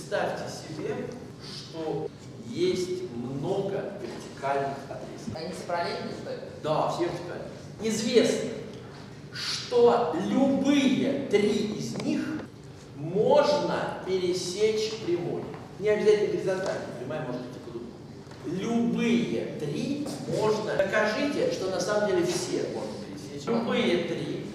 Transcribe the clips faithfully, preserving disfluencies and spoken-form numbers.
Представьте себе, что есть много вертикальных отрезков. Они все параллельные, что ли? Да, все вертикальные. Известно, что любые три из них можно пересечь прямой. Не обязательно горизонтально, прямая может быть и куда. Любые три можно. Докажите, что на самом деле все можно пересечь. Любые три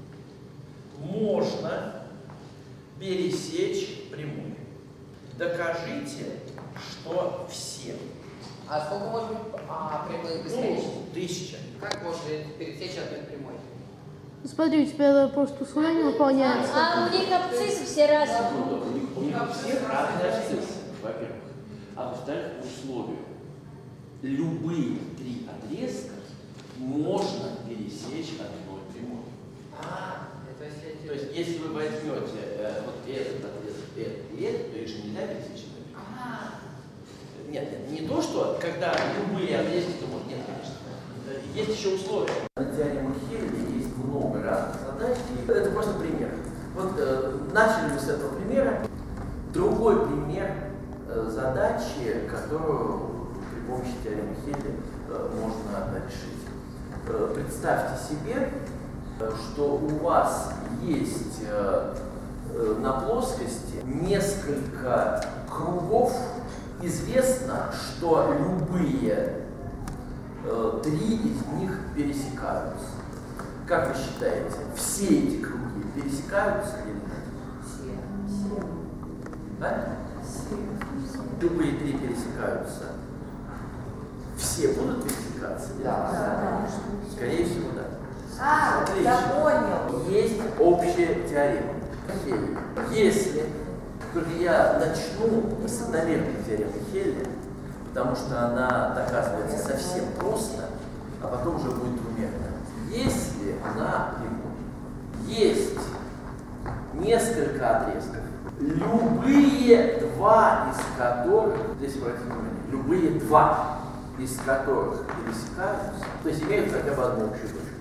можно пересечь прямой. Докажите, что все. А сколько может быть а, прямых бесконечно? Ну, тысяча. Как можно пересечь одной прямой? Смотри, у тебя просто условие выполняется. А у них абсциссы все разные. Ну, у них, у них у всех разные абсциссы, во-первых. А во-вторых, условия. Любые три отрезка можно пересечь одной прямой. А, это если... То есть, если вы возьмете э, вот этот отрезок, этот и этот, то их же нельзя пересечь одной прямой. А. Нет, нет, не то, что когда любые отрезки, то можно. Нет, конечно. Есть еще условия. На теореме Хелли есть много разных задач. И это просто пример. Вот э, начали мы с этого примера. Другой пример э, задачи, которую при помощи теоремы Хелли э, можно решить. Э, представьте себе, э, что у вас есть э, э, на плоскости несколько кругов. Известно, что любые э, три из них пересекаются. Как вы считаете, все эти круги пересекаются или нет? Все. Все. Да? Все. Любые три пересекаются. Все будут пересекаться? Да, да. Скорее всего, да. А, Отлично. я понял. Есть общая теорема. Если только я начну с одномерной теоремы Хелли, потому что она доказывается совсем просто, а потом уже будет двумерная. Если на прямой есть несколько отрезков, любые два из которых, здесь обратите внимание, любые два из которых пересекаются, то есть имеют хотя бы одну общую точку,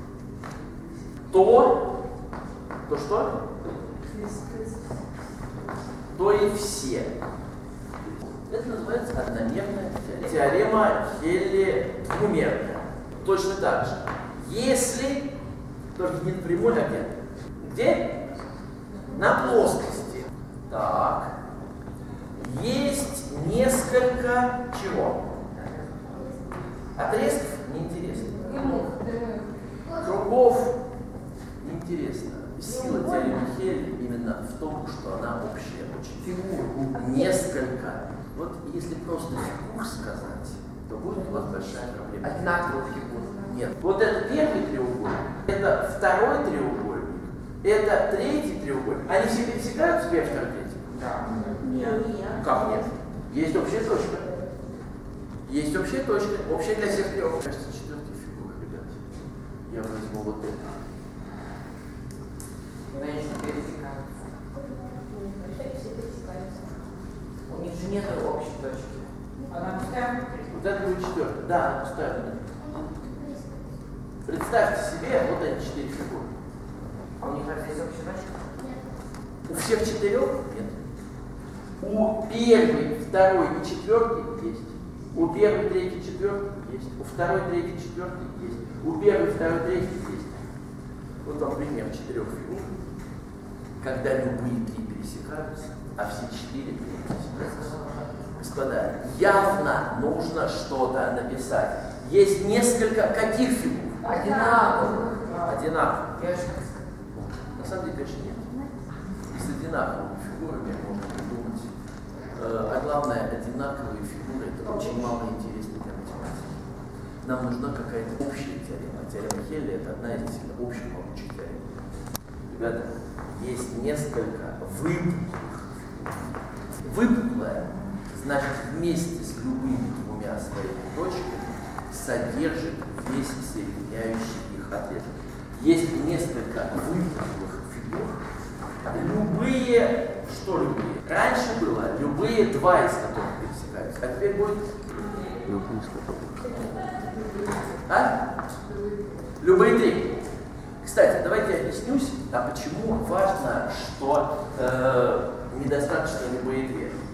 то, то что? То и все. Это называется одномерная теорема. Теорема Хелли двумерная. Точно так же. Если, только не напрямую, а где? Где? На плоскости. Так. Есть несколько чего? Отрезков? Неинтересно. Кругов? Неинтересно. Сила теоремы Хелли именно в том, что она общая. Фигур несколько. Вот если просто фигур сказать, то будет у вас большая проблема. Одинаковых фигур. Нет. Вот это первый треугольник, это второй треугольник, это третий треугольник. Они все пересекаются, первый, второй, третий? Да. Нет. Как нет? Есть общая точка. Есть общая точка. Общая для всех трех. Кажется, четвертая фигура, ребят. Я возьму вот это. Но если пересекаются. У них же нет общей точки. Она пустая. Вот это будет четвертая. Да, она пустая. Представьте себе вот эти четыре фигуры. А у них разве есть общая точка? У всех четырех нет. У первой, второй и четвертой есть. У первой, третьей, четвертой есть. У второй, третьей, четвертой есть. У первой, второй, третьей есть. Вот вам пример четырех фигур, когда любые три пересекаются, а все четыре не пересекаются. Господа, явно нужно что-то написать. Есть несколько каких фигур? Одинаковых. Одинаковых. Я же... На самом деле, конечно, нет. И с одинаковыми фигурами можно придумать. Э, а главное, одинаковые фигуры – это очень мало интересно для математики. Нам нужна какая-то общая теорема. Теорема Хелли – это одна из действительно общих могучих теорем. Ребята, есть несколько выпуклых фигур. Выпуклая значит вместе с любыми двумя своими точками содержит весь соединяющий их отрезок. Есть несколько выпуклых фигур. Любые, что любые? Раньше было любые два из которых пересекаются, а теперь будет любые из которых. А? Любые три. Кстати, давайте я объяснюсь, а почему важно, что э, недостаточно любые две.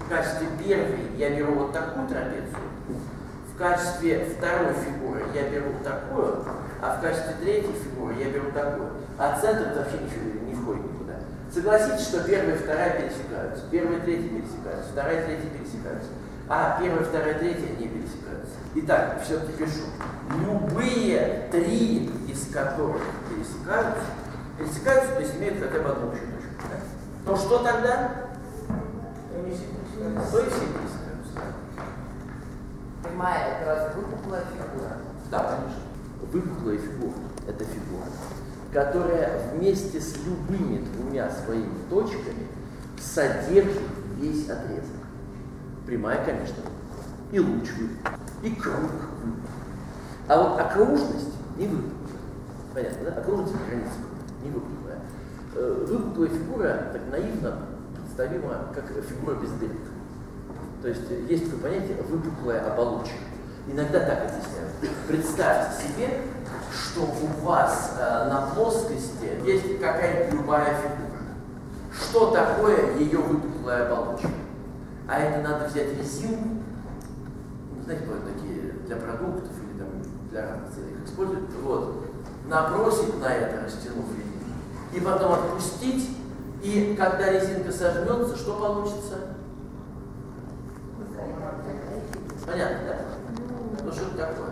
В качестве первой я беру вот такую трапецию, в качестве второй фигуры я беру такую, а в качестве третьей фигуры я беру такую. А центр вообще ничего не входит никуда. Согласитесь, что первая и вторая пересекаются, первая и третья пересекаются, вторая и третья пересекаются, а первая, вторая, третья не пересекаются. Итак, все-таки пишу. Любые три из которых пересекаются, пересекаются, то есть имеют хотя бы одну общую точку. Да? Но что тогда? То и все пересекаются. Прямая — это разве выпуклая фигура? Да, конечно. Выпуклая фигура – это фигура, которая вместе с любыми двумя своими точками содержит весь отрезок. Прямая, конечно, и луч выпуклый, и круг выпуклый. А вот окружность не выпуклая. Понятно, да? Окружность границы не выпуклая. Выпуклая фигура так наивно представима как фигура без дельты. То есть есть такое понятие выпуклая оболочка. Иногда так объясняют. Представьте себе, что у вас э, на плоскости есть какая-то любая фигура. Что такое ее выпуклая оболочка? А это надо взять резинку, ну, знаете, бывают такие для продуктов или там, для разных целей их используют, вот, набросить на это, растянув резинку, и потом отпустить, и когда резинка сожмется, что получится? Понятно, да? Ну что это такое?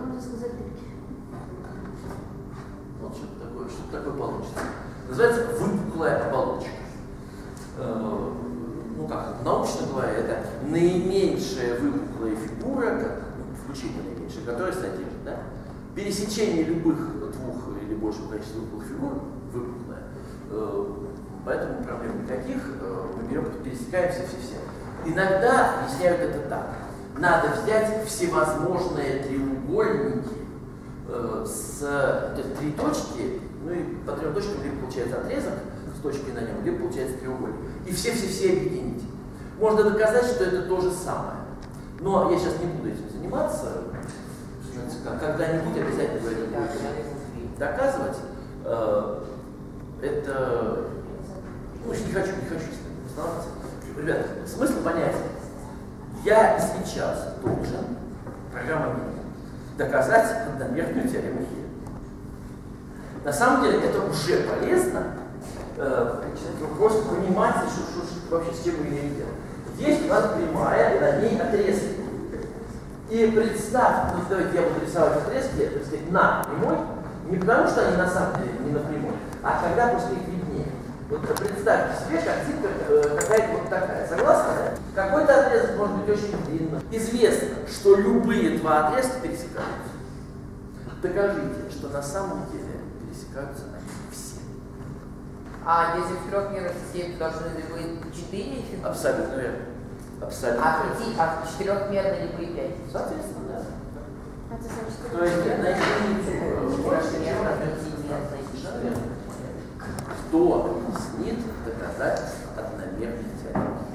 Вот что-то такое, что такое получится. Называется выпуклая оболочка. Э, ну как, научно говоря, это наименьшая выпуклая фигура, как, ну, включение наименьшее, которая содержит, да? Пересечение любых двух или большего количества выпуклых фигур выпуклая. Э, поэтому проблем никаких. Э, мы берем, пересекаемся все-все. Иногда объясняют это так. Надо взять всевозможные треугольники э, с то есть, три точки, ну и по трем точкам либо получается отрезок с точкой на нем, либо получается треугольник. И все-все-все объединить. Можно доказать, что это то же самое. Но я сейчас не буду этим заниматься. Когда-нибудь обязательно вы это будете доказывать. Э, это... Ну, не хочу, не хочу оставаться. Ребята, смысл понятия. Я сейчас должен, программа минимум, доказать одномерную теорему Хейля. На самом деле это уже полезно, э, просто понимать, что, что, что вообще с чем мы имеем дело. Есть у нас прямая, и на ней отрезки. И представь, ну давайте я буду рисовать отрезки, так сказать, на прямой, не потому что они на самом деле не на прямой, а когда просто их виднее. Вот представьте себе, картинка э, какая-то вот такая. Согласны? Да? Какой-то отрезок может быть очень длинным. Известно, что любые два отрезка пересекаются. Докажите, что на самом деле пересекаются они все. А если в трехмерной системе должны ли быть четыре фигуры? Абсолютно верно. Абсолютно. А, пяти, а в четырехмерной ли быть пять? Соответственно, да. Это значит, что То есть на единицу больше, чем на пятидесятую. Кто объяснит доказательство одномерной теоремы?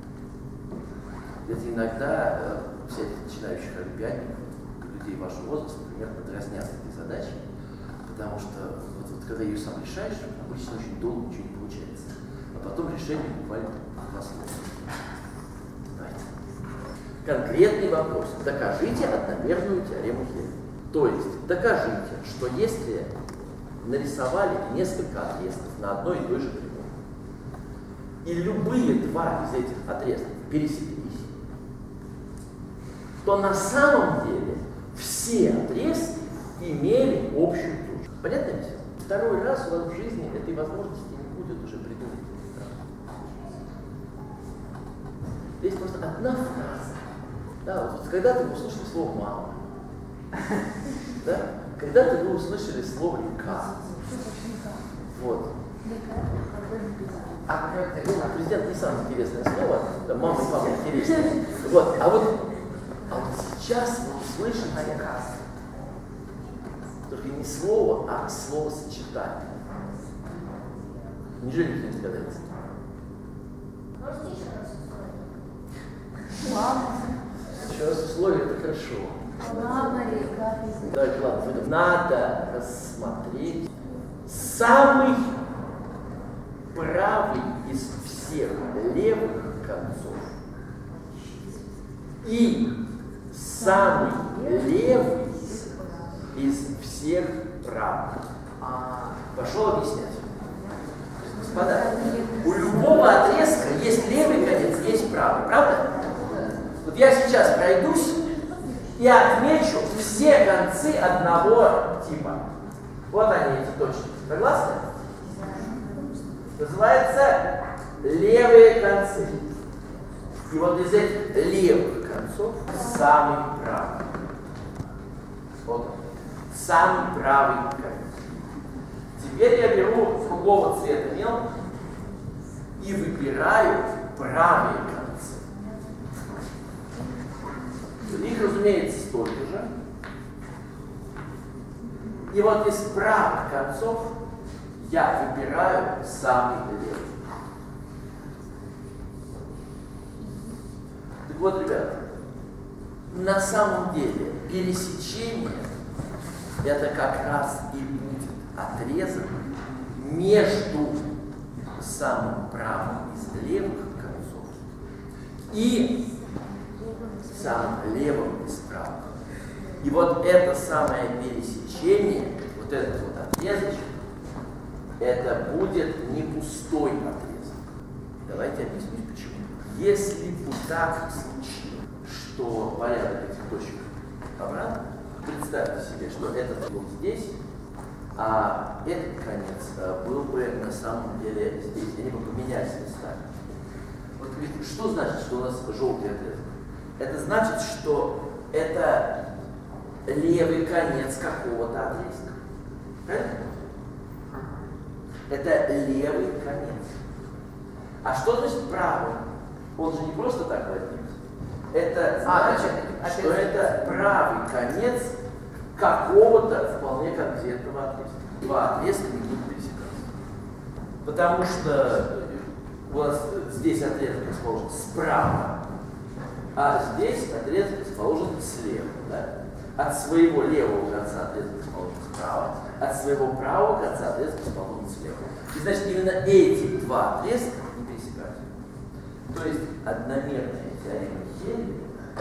Ведь иногда э, всяких начинающих олимпиадников, людей вашего возраста, например, подразнят этой задачи, потому что вот, вот, когда ее сам решаешь, обычно очень долго ничего не получается. А потом решение буквально два слова. Конкретный вопрос. Докажите одномерную теорему Хейля. То есть докажите, что если нарисовали несколько отрезков на одной и той же прямой, и любые два из этих отрезков пересеклись, то на самом деле все отрезки имели общую точку. Понятно ли все? Второй раз у вас в жизни этой возможности не будет уже придумать. Есть просто одна фраза. Да, вот когда-то вы услышали слово «мама», да? Когда-то вы услышали слово «река». Вот. А ну, президент не самое интересное слово, да, мама и папа интереснее. Вот. А вот, а вот сейчас вы услышите только не слово, а словосочетание. Неужели никто не догадается? Можете еще раз условие? Мама. Еще раз условие, это хорошо. Мама, река. Давайте, ладно, надо рассмотреть самый правый из всех левых концов и самый левый из всех правых. Пошел объяснять. Господа, у любого отрезка есть левый конец, есть правый, правда? Вот я сейчас пройдусь и отмечу все концы одного типа. Вот они, эти точки. Согласны? Называется левые концы. И вот из этих левых концов самый правый. Вот он. Самый правый конец. Теперь я беру другого цвета мел и выбираю правые концы. Их, разумеется, столько же. И вот из правых концов я выбираю самый левый. Так вот, ребята, на самом деле пересечение это как раз и будет отрезок между самым правым из левых концов и самым левым из правых. И вот это самое пересечение, вот этот вот отрезочек, это будет не пустой отрезок. Давайте объясню почему. Если бы так случилось, что порядок этих точек обратно, представьте себе, что этот был здесь, а этот конец был бы на самом деле здесь. Они бы поменялись местами. Вот что значит, что у нас желтый отрезок? Это значит, что это левый конец какого-то отрезка. Правильно? Это левый конец. А что значит правый? Он же не просто так возник. Это значит, а, что это правый конец какого-то вполне конкретного отрезка. Два отрезка не будут пересекаться. Потому что у нас здесь отрезок расположен справа, а здесь отрезок расположен слева. Да? От своего левого конца отрезок расположен справа, от своего правого конца отрезок расположен слева. И значит, именно эти два отрезка не пересекаются. То есть одномерная теорема Хельвига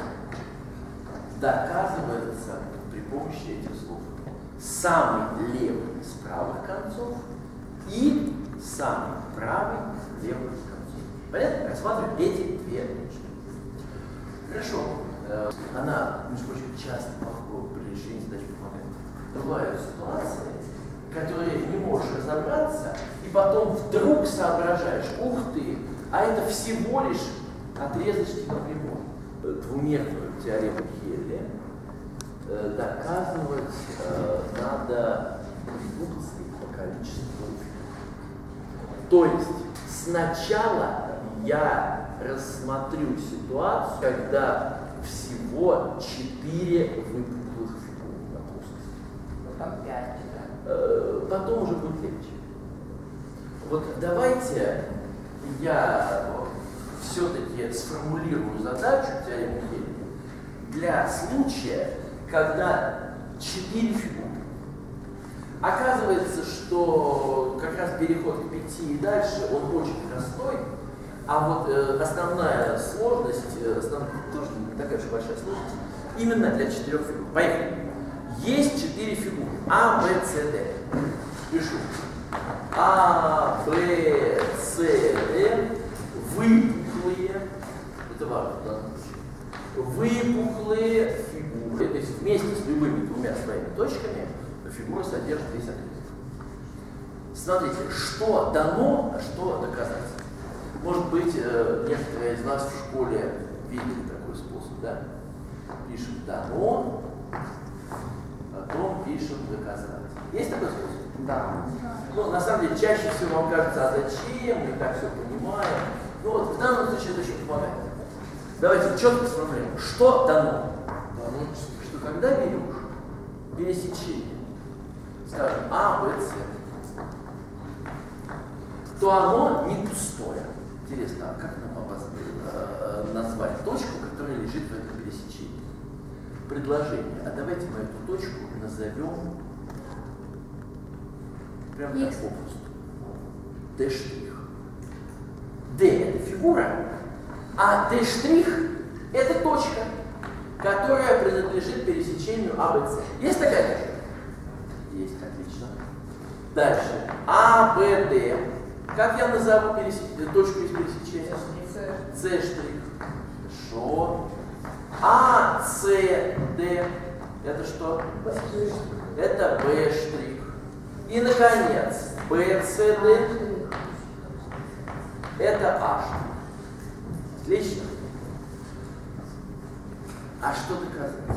доказывается при помощи этих слов. Самый левый из правых концов и самый правый из левых концов. Понятно? Рассматриваем эти две точки. Хорошо. Она, между прочим, часто при решении задачи помогает. Бывают ситуации, которые не можешь разобраться, и потом вдруг соображаешь, ух ты, а это всего лишь отрезочки напрямую. Двумерную теорему Хелли э, доказывать э, надо редукцией по количеству. То есть сначала я рассмотрю ситуацию, когда всего четыре выпуклых фигуры на плоскости. Ну там пять, да? Э, потом уже будет легче. Вот давайте я все-таки сформулирую задачу теоремы Хельвига для случая, когда четыре фигуры. Оказывается, что как раз переход к пяти и дальше, он очень простой, а вот э, основная сложность, э, основная, тоже не такая уж большая сложность, именно для четырех фигур. Поехали. Есть четыре фигуры. А, Б, С, Д. Пишу. А, Б, С, Д. Выпуклые. Это важно, да? Выпуклые фигуры. То есть вместе с любыми двумя своими точками фигура содержит весь отрезок. Смотрите, что дано, а что доказательство. Может быть, некоторые из нас в школе видели такой способ, да? Пишем дано, потом пишем доказательство. Есть такой способ? Да. Ну, на самом деле, чаще всего вам кажется, а зачем, мы так все понимаем. Ну вот, в данном случае это очень помогает. Давайте четко сформулируем, что дано. Дано, что когда берешь пересечение, скажем, А, Б, С, то оно не пустое. Интересно, а как нам обоз... э, назвать точку, которая лежит в этом пересечении? Предложение. А давайте мы эту точку назовем прямо так попросту. Д штрих. Д это фигура, а Д штрих Это точка, которая принадлежит пересечению А, Б, С. Есть такая точка? Есть, отлично. Дальше. А, Б, Д. Как я назову пересеч... точку из пересечения? С штрих. Хорошо. А, С, Д. Это что? Это Б штрих. И, наконец, Б, С, Д. Это А штрих. Отлично. А что доказать?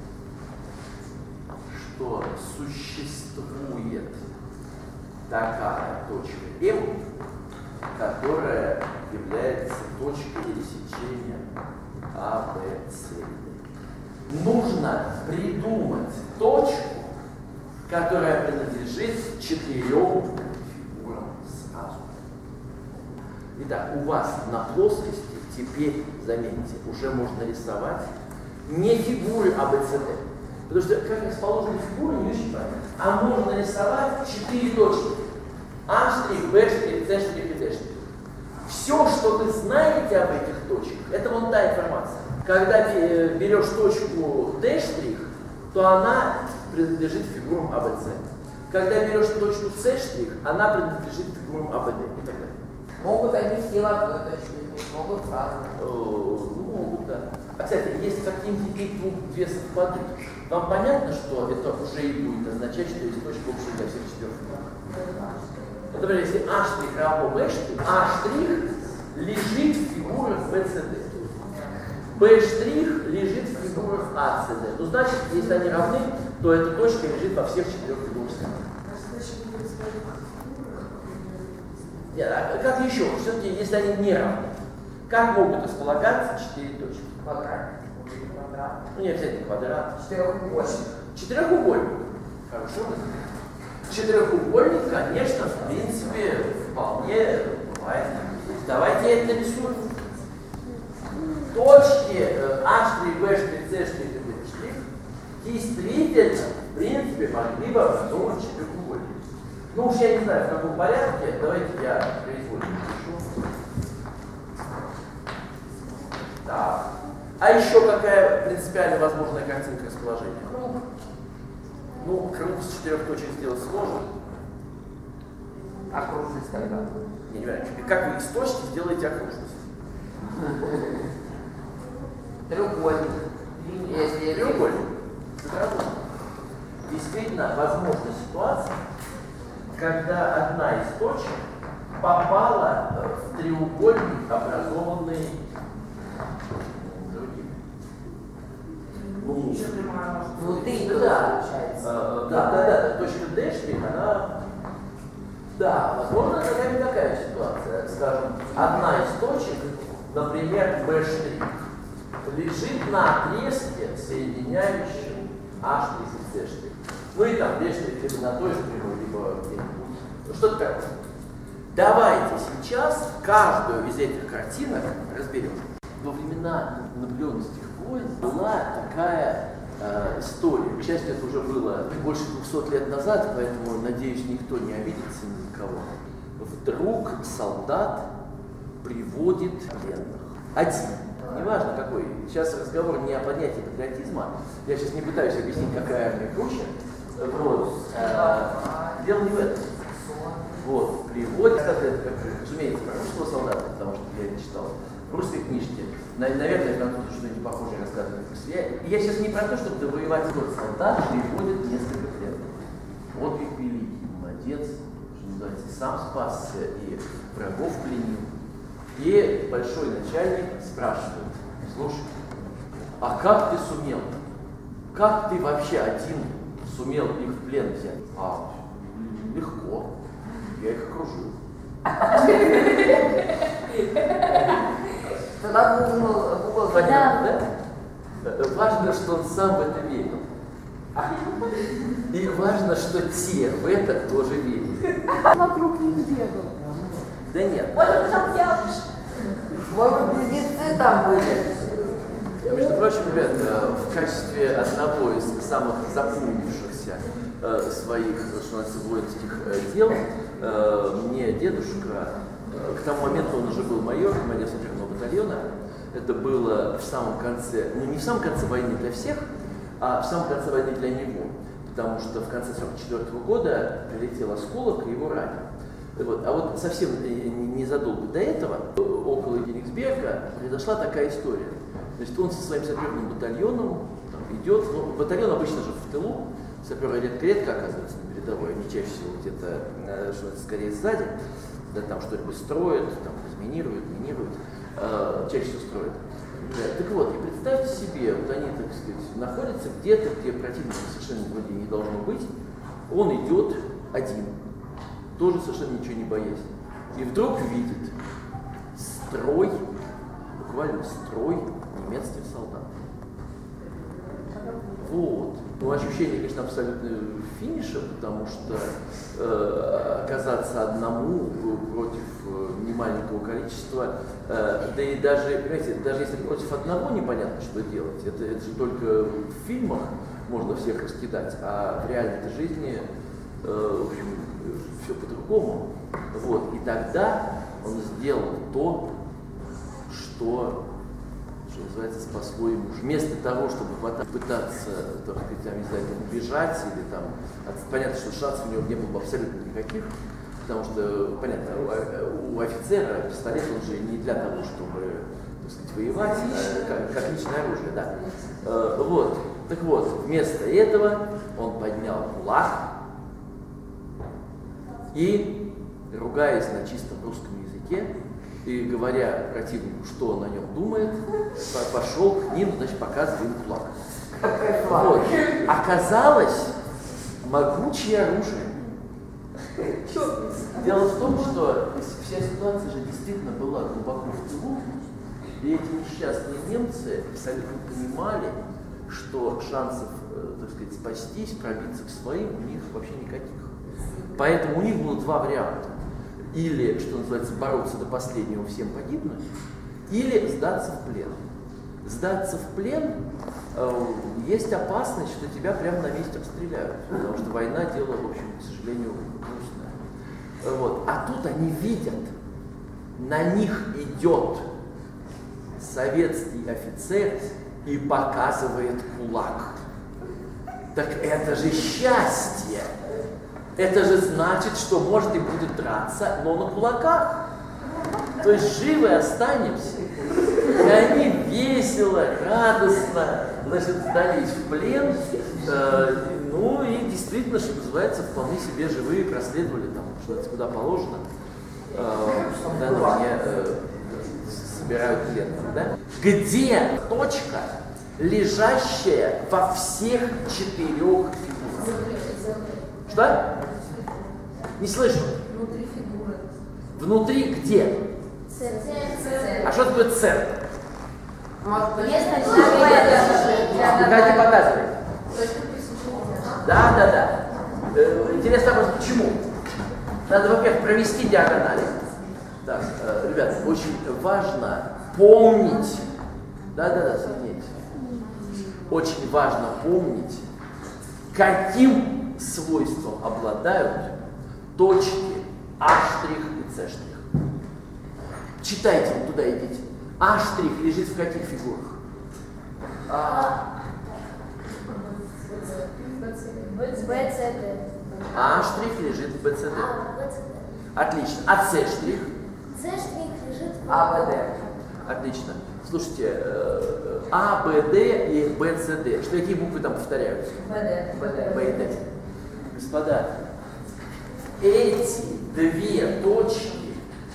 Что существует такая точка М, которая является точкой пересечения А, Б, С, Д. Нужно придумать точку, которая принадлежит четырем фигурам сразу. Итак, у вас на плоскости теперь, заметьте, уже можно рисовать не фигуры А, Б, С, Д. Потому что как расположены фигуры, не очень понятно. А можно рисовать четыре точки. А штрих, Б штрих, С штрих и Д штрих. Все, что вы знаете об этих точках, это вон та информация. Когда берешь точку D штрих, то она принадлежит фигурам А, Б, С. Когда берешь точку С штрих, она принадлежит фигурам А, Б, Д и так далее. Могут они все в одной точке, могут сразу. Ну, могут, да. А, кстати, если какие-нибудь две совпадут, вам понятно, что это уже и будет означать, что есть точка общая для всех четырех фигур? Например, если А штрих равно Б штрих, А штрих лежит в фигурах Б, С, Д. Б штрих лежит в фигурах А, С, Д. Ну, значит, если они равны, то эта точка лежит во всех четырех фигурах. Нет, а как еще? Все-таки, если они не равны, как могут располагаться четыре точки? Квадрат. Квадрат. Ну, не обязательно квадрат. Четырехугольник. Четырехугольник. Хорошо. Четырехугольник, конечно, в принципе, вполне бывает. Давайте это нарисуем. Точки А штрих, Б штрих, С штрих и Д штрих действительно, в принципе, могли бы образовывать четырехугольник. Ну уж я не знаю, в каком порядке, давайте я произвольно напишу. Так. А еще какая принципиально возможная картинка расположения? Круг. Ну, круг с четырех точек сделать сложно. Окружность тогда. Не, не понимаю, как вы из точки сделаете окружность? Треугольник. Если Треугольник. Действительно, возможна ситуация, когда одна из точек попала в треугольник, образованный другим. Ну, внутри, да, получается. Да, да, да, точка D штрих, она, да, возможно, такая такая ситуация. Скажем, одна из точек, например, B штрих, лежит на отрезке, соединяющем А штрих и С штрих. Ну и там D штрих либо на той штриху, либо где-нибудь. Ну что-то такое. Давайте сейчас каждую из этих картинок разберем. Во времена наполеоновских войн была такая э, история. К счастью, это уже было больше двухсот лет назад, поэтому, надеюсь, никто не обидится ни на кого. Вдруг солдат приводит пленных. Один. Неважно какой. Сейчас разговор не о понятии патриотизма. Я сейчас не пытаюсь объяснить, какая армия круче. Вот. Э, дело не в этом. Вот. Приводит, это, как, разумеется, про русского солдата, потому что я это читал в русской книжке. Наверное, французы что-нибудь похожее рассказывают. Я, я сейчас не про то, чтобы завоевать город. Солдат приводит несколько пленных. Вот их великий, молодец, что называется, сам спасся и врагов пленил. И большой начальник спрашивает: слушай, а как ты сумел? Как ты вообще один сумел их в плен взять? А, легко. Я их окружил. Тогда в угол, в угол Понятно, да? Важно, что он сам в это верил. И важно, что те в это тоже верили. Вокруг них бегал. Да нет. Вот он там делаешь. Может, близнецы там были? Между прочим, ребят, в качестве одного из самых запомнившихся э, своих, что называется, воинских э, дел, э, мне дедушка, э, к тому моменту он уже был майор, командир саперного батальона, это было в самом конце, ну не в самом конце войны для всех, а в самом конце войны для него. Потому что в конце сорок четвёртого года прилетел осколок и его ранил. Вот. А вот совсем незадолго до этого, около Кенигсберга, произошла такая история. Значит, он со своим саперным батальоном там, идет, ну, батальон обычно же в тылу, саперы редко-редко оказываются на передовой, они чаще всего где-то, что это скорее сзади, да, там что-нибудь строят, там разминируют, минируют, э, чаще всего строят. Да, так вот, и представьте себе, вот они, так сказать, находятся где-то, где противника совершенно вроде не должно быть, он идет один, тоже совершенно ничего не боясь, и вдруг видит строй, буквально строй немецких солдат. Вот. Ну, ощущение, конечно, абсолютно финиша, потому что э, оказаться одному против э, немаленького количества, э, да и даже, понимаете, даже если против одного непонятно, что делать, это, это же только в фильмах можно всех раскидать, а в реальной жизни, э, в общем, все по-другому. Вот. И тогда он сделал то, что... что называется, спасло ему. Вместо того, чтобы пытаться, так сказать, там, не знаю, убежать или там, понятно, что шансов у него не было абсолютно никаких, потому что, понятно, у, у офицера пистолет, он же не для того, чтобы, так сказать, воевать, а как, как личное оружие, да. Э, вот, так вот, вместо этого он поднял кулак и, ругаясь на чистом русском языке, и говоря противнику, что он о нем думает, пошел к ним, значит, показывая им кулак. Вот. Оказалось могучее оружие. Дело в том, что вся ситуация же действительно была глубоко в тылу, и эти несчастные немцы абсолютно понимали, что шансов, так сказать, спастись, пробиться к своим у них вообще никаких. Поэтому у них было два варианта. Или, что называется, бороться до последнего, всем погибнуть, или сдаться в плен. Сдаться в плен, э, есть опасность, что тебя прямо на месте обстреляют, потому что война — дело, в общем, к сожалению, грустное. Вот. А тут они видят, на них идет советский офицер и показывает кулак. Так это же счастье! Это же значит, что, может, и будет драться, но на кулаках. То есть живы останемся. И они весело, радостно, значит, сдались в плен. Э, ну и действительно, что называется, вполне себе живые, проследовали там, что куда положено. Э, да, ну, мне э, собирают пленных, да? Где точка, лежащая во всех четырех фигурах? Что? Не слышу. Внутри фигуры. Внутри где? Центр. А что такое центр? Может быть, Место Давайте показывать. точка пресечения. Да, да, да. Э, интересно вопрос, почему? Надо, во-первых, провести диагонали. Так, э, ребят, очень важно помнить. Да, да, да, соедините. Очень важно помнить, каким свойством обладают точки А' и С'. Читайте, вот туда идите. А' лежит в каких фигурах? А. БЦД. А' лежит в БЦД. Отлично. А С'? С' лежит в АВД. Отлично. Слушайте, э, А, Б, Д и Б, С, Д. Что, какие буквы там повторяются? БД. Б и Д. Господа, эти две точки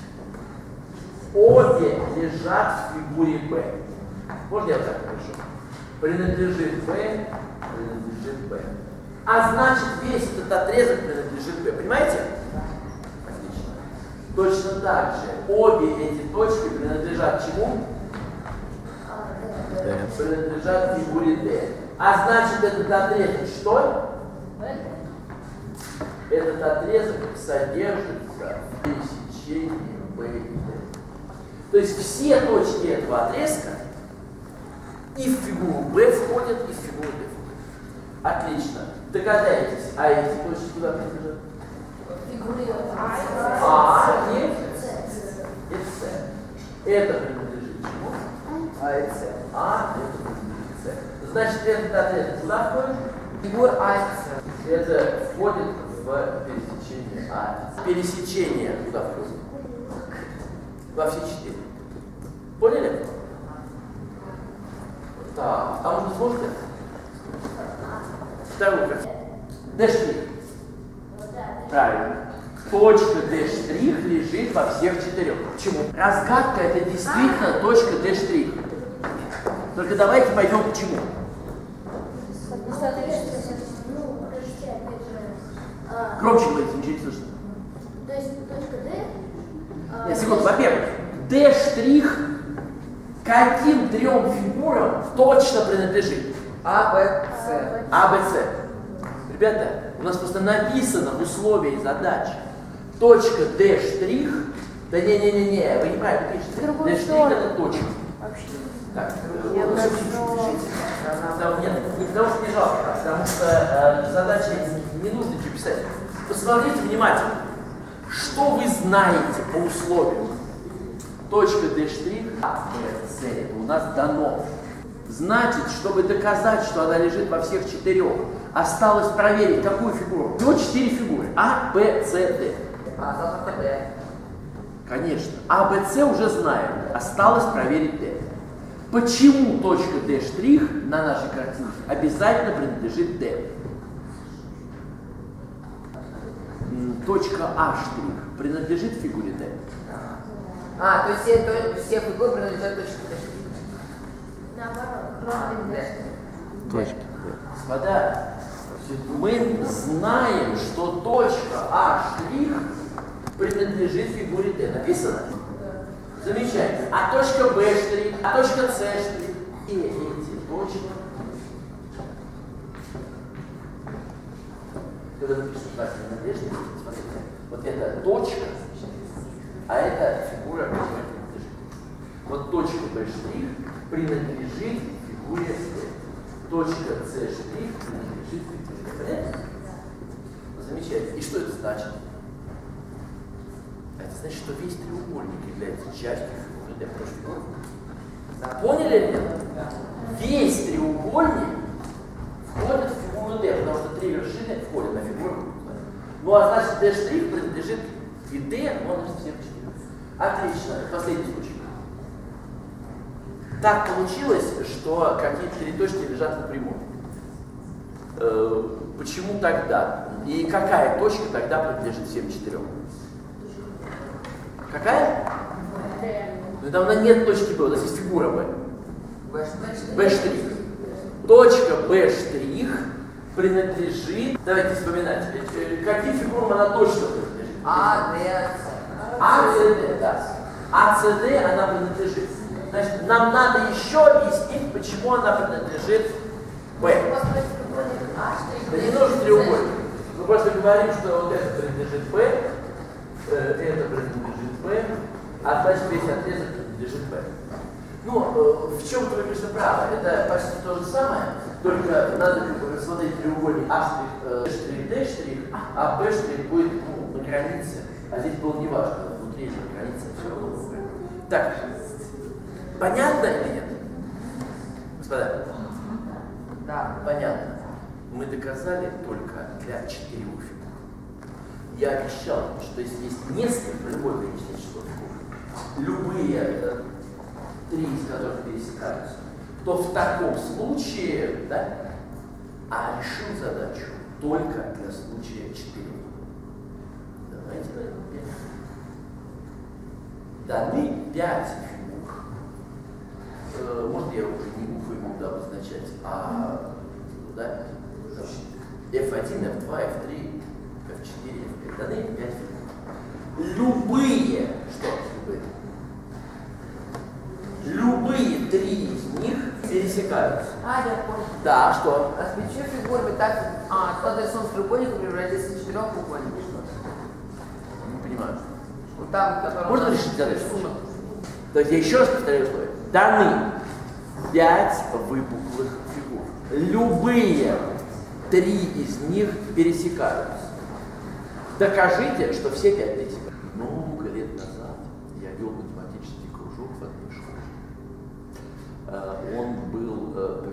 обе лежат в фигуре Б. Можно я вот так напишу? Принадлежит Б, принадлежит Б. А значит, весь этот отрезок принадлежит Б. Понимаете? Отлично. Точно так же обе эти точки принадлежат чему? Д. Принадлежат фигуре D. А значит, этот отрезок что? Этот отрезок содержится в пересечении B и D. То есть все точки этого отрезка и в фигуру B входят, и в фигуру D входят. Отлично. Догадайтесь, а эти точки куда принадлежат? Фигуры А и С. Это принадлежит чему? А, это принадлежит С. Значит, этот отрезок куда входит? Фигур А и С. Это входит в пересечение А. Пересечение куда входит? Во все четыре. Поняли? Так, а может сможете? Вторую картину. D'. Правильно. Точка D' лежит во всех четырех. Почему? Разгадка это действительно точка D'. Только давайте пойдем к чему. Громче говорите, ничего не слышно. То есть точка D. Нет, секунду, во-первых, D' каким трем фигурам точно принадлежит? А, Б, С. А, Б, С. Ребята, у нас просто написано в условии задачи точка D'. Да не-не-не-не, вы неправильно пишете. D' это точка. Вообще. Так, Я э, хорошо. пишите. Потому- Нет, не потому что не жалко, а потому что э, задача не нужно ничего писать. Посмотрите внимательно. Что вы знаете по условию? Точка D', А, Б, С, это у нас дано. Значит, чтобы доказать, что она лежит во всех четырех, осталось проверить, какую фигуру. Всего четыре фигуры. А, Б, С, Д. А, завтра Д. Конечно. А, Б, С уже знаем. Осталось проверить Д. Почему точка D' на нашей картинке обязательно принадлежит D? Точка А' принадлежит фигуре D. А, то есть все, то, все фигуры принадлежат точке D. Наоборот. Д. Точка D. Господа, мы знаем, что точка А' принадлежит фигуре D. Написано? Замечательно. А точка Б', а точка С', и эти точки. Когда напишут знак принадлежности, смотрите, вот это точка, а это фигура, которая принадлежит. Вот точка Б' принадлежит фигуре С. Точка С' принадлежит фигуре Д. Понятно? Замечательно. И что это значит? Это значит, что весь треугольник является частью фигуры D. Потому что фигура... Поняли ли это? Весь треугольник входит в фигуру D, потому что три вершины входят на фигуру. Ну а значит, D' принадлежит и D, он лежит всем четырем. Отлично. Последний случай. Так получилось, что какие-то три точки лежат на прямой. Э, почему тогда? И какая точка тогда принадлежит всем четырем? Какая? Ну там нет точки Б, у нас есть фигура Б. Б'. Точка Б' принадлежит, давайте вспоминать, каким фигурам она точно принадлежит? А, Д, А, С, Д, да. А, С, Д она принадлежит. Значит, нам надо еще объяснить, почему она принадлежит Б. Да не нужен треугольник. Мы просто говорим, что вот это принадлежит Б, это принадлежит Б, а значит весь отрезок принадлежит Б. Ну, в чем-то вы, конечно, правы. Это почти то же самое, только надо как бы рассмотреть треугольник А', D', а Б' будет ну, на границе, а здесь было не важно, внутри этой границы все равно было. Так, понятно или нет? Господа? Да. Понятно. Мы доказали только для четырех фигур. Я обещал, что если есть несколько, любое количество число фигур, любые э, три из которых пересекаются, то в таком случае, да, а решил задачу только для случая четырех. Давайте возьмем пять. Даны пять фигур. Э, может, я уже не буду буду обозначать, а да, эф один, эф два, эф три, эф четыре, эф пять. Даны пять фигур. Любые, что любые? Любые три из них пересекаются. А, я понял. Да, что? А с пятью фигурами так, а, тот рисунок треугольника превратится в четырехугольник. Не понимаю. Вот там, который... Можно решить задачу? То есть я еще раз повторяю условие. Даны пять выпуклых фигур. Любые три из них пересекаются. Докажите, что все пять пересекаются. Много лет назад я вел математический кружок в одной школе. Он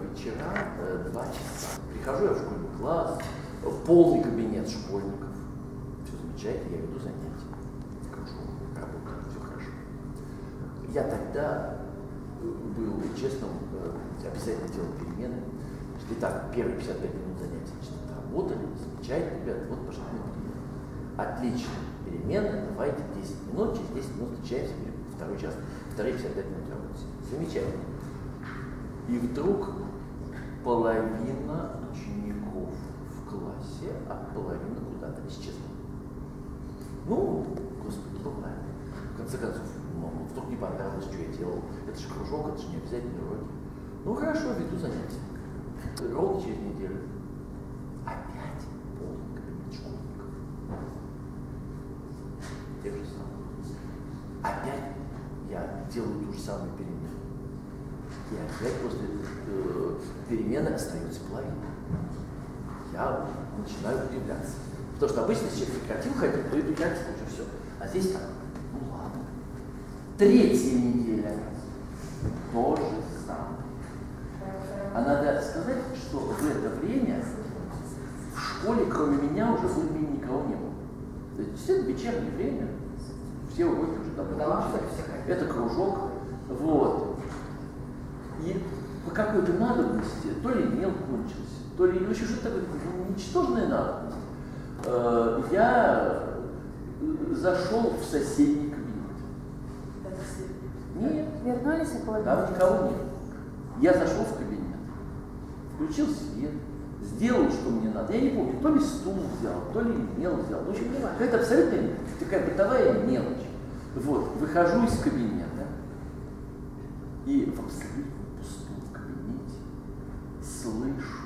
вечера э, два часа. Прихожу я в школьный класс, полный кабинет школьников. Все замечательно, я веду занятия. Кружок, работаю, все хорошо. Я тогда был честным, э, обязательно делал перемены. Итак, первые пятьдесят пять минут занятий значит, отработали, замечательно, ребята, вот пошли на перемены. Отлично, перемены, давайте десять минут, через десять минут встречаемся, второй час, вторые пятьдесят пять минут работаем. Замечательно. И вдруг половина учеников в классе, а половина куда-то исчезла. Ну, господи, бывает. В конце концов, ну, вдруг не понравилось, что я делал. Это же кружок, это же не обязательно уроки. Ну хорошо, веду занятия. Ровно через неделю. Опять полный кабинет школьников. Те же самые. Опять я делаю ту же самую перемену. И опять после э, перемены остается половина. Я начинаю удивляться. Потому что обычно, если человек прекратил ходить, то и удивляться уже все. А здесь так, ну ладно. Третья неделя. То же самое. А надо сказать, что в это время в школе, кроме меня, уже более-менее никого не было. То есть это вечернее время, все уроки уже давно закончились. Это кружок. Вот. И по какой-то надобности, то ли мел кончился, то ли вообще что-то такое, ничтожная надобность, э, я зашел в соседний кабинет. Нет. Вернулись и половину. Там никого нет. Я зашел в кабинет, включил свет, сделал, что мне надо. Я не помню, то ли стул взял, то ли мел взял. В общем, какая-то абсолютно такая бытовая мелочь. Вот, выхожу из кабинета и в абсолютно пустом кабинете слышу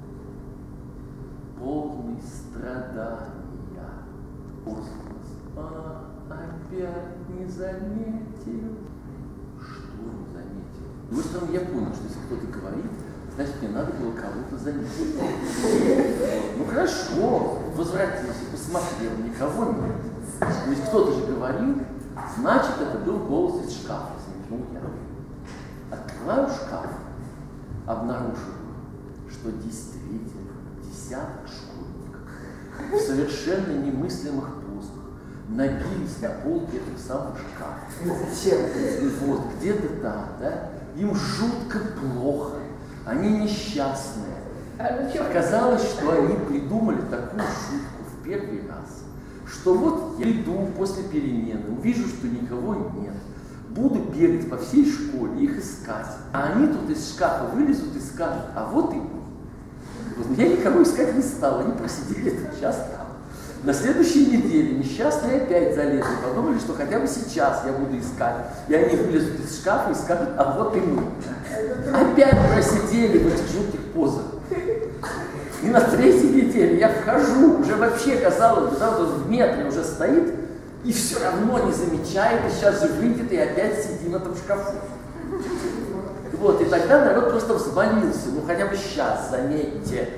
полный страдания возглас. А, опять не заметил. Что не заметил? С другой стороны, я понял, что если кто-то говорит, значит, мне надо было кого-то заметить. Ну хорошо, возвратился, посмотрел, никого нет. То есть кто-то же говорил, значит, это был голос из шкафа, смекнул я. Открываю шкаф, обнаруживаю, что действительно десяток школьников в совершенно немыслимых позах набились на полке этих самых шкафов. Зачем? Вот, где-то там, да, им жутко плохо, они несчастные. Оказалось, что они придумали такую шутку в первый раз, что вот я иду после перемены, увижу, что никого нет, буду бегать по всей школе, их искать, а они тут из шкафа вылезут и скажут, а вот и мы. Вот, я никого искать не стал, они просидели этот час там. На следующей неделе несчастные опять залезли, подумали, что хотя бы сейчас я буду искать. И они вылезут из шкафа и скажут, а вот и мы. Опять просидели в этих жутких позах. И на третьей неделе я вхожу, уже вообще казалось, да, вот он в метре уже стоит, и все равно не замечает, и сейчас же выйдет и опять сидим в этом шкафу. Вот, и тогда народ просто взмолился, ну хотя бы сейчас, заметьте.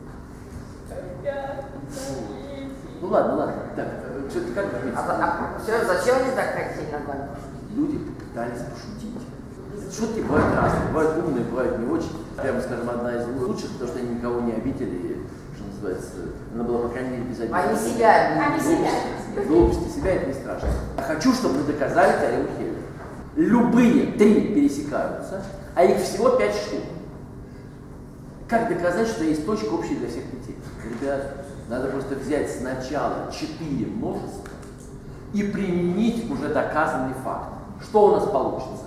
Ну ладно, ладно, так, что-то как говорится. А, а, все, зачем они так хотели на банк? Люди попытались пошутить. Шутки бывают разные, бывают умные, бывают не очень. Прямо скажем, одна из лучших, потому что они никого не обидели, и, что называется, она была, по крайней мере, без обид. Они себя Они себя. Глупости, себя это не страшно. Хочу, чтобы вы доказали теорему Хейля. Любые три пересекаются, а их всего пять штук. Как доказать, что есть точка общая для всех пяти? Ребята, надо просто взять сначала четыре множества и применить уже доказанный факт. Что у нас получится?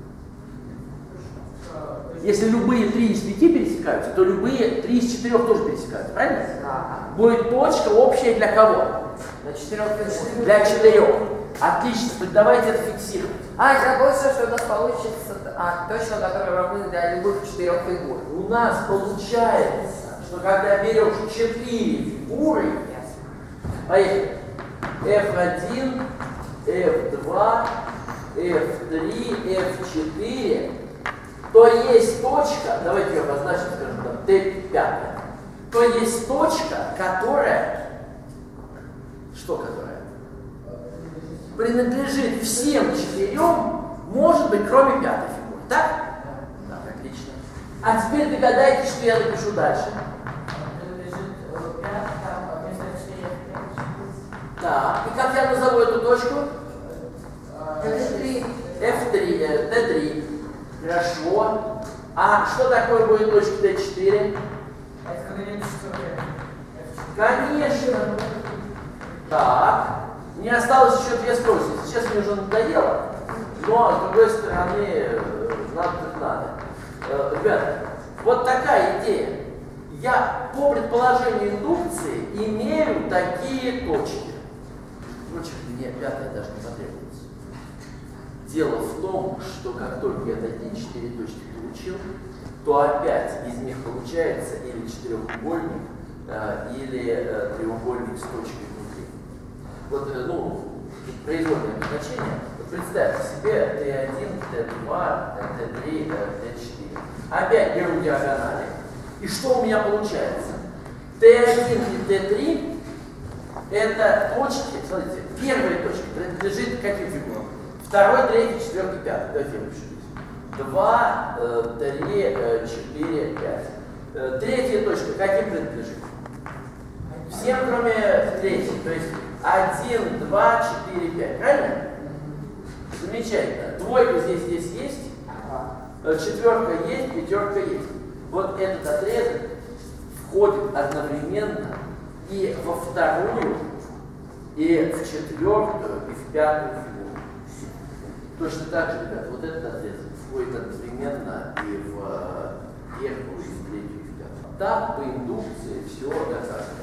Если любые три из пяти пересекаются, то любые три из четырех тоже пересекаются, правильно? Да. Будет точка общая для кого? На четырех фигурах. Для четырех. Отлично, так давайте это фиксировать. А, я получится, что у нас получится а, точка, которая равны для любых четырех фигур. У нас получается, что когда берешь четыре фигуры, поехали, эф один, эф два, эф три, эф четыре, то есть точка, давайте ее обозначим, скажем, там, тэ пять, то есть точка, которая, что которая? Принадлежит всем четырем, может быть, кроме пятой фигуры. Так? Да, отлично. А теперь догадайтесь, что я напишу дальше. Так, и как я назову эту точку? эф три. эф три, э, дэ три. Хорошо. А что такое будет точка дэ четыре? Конечно. Так. Мне осталось еще две строчки. Сейчас мне уже надоело. Но, с другой стороны, э, надо как надо. Э, ребята, вот такая идея. Я по предположению индукции имею такие точки. Впрочем, мне пятая даже не потребуется. Дело в том, что как только я такие четыре точки получил, то опять из них получается или четырехугольник, э, или э, треугольник с точкой внутри. Вот, э, ну, произвольное значение. Вот представьте себе тэ один, тэ два, тэ три, тэ четыре. Опять беру диагонали. И что у меня получается? тэ один и тэ три это точки, смотрите, первая точка принадлежит каким фигурам? Второй, третий, четвертый, пятый. Давайте я напишу здесь. Два, три, четыре, пять. Третья точка каким принадлежит? Всем, кроме третьей. То есть один, два, четыре, пять. Правильно? Замечательно. Двойка здесь, здесь есть. Четверка есть, пятерка есть. Вот этот отрезок входит одновременно и во вторую, и в четвертую, и в пятую фигуру. Точно так же, ребята, вот этот отрезок входит одновременно и в первую, и в третью, и в пятую. Так по индукции все доказано.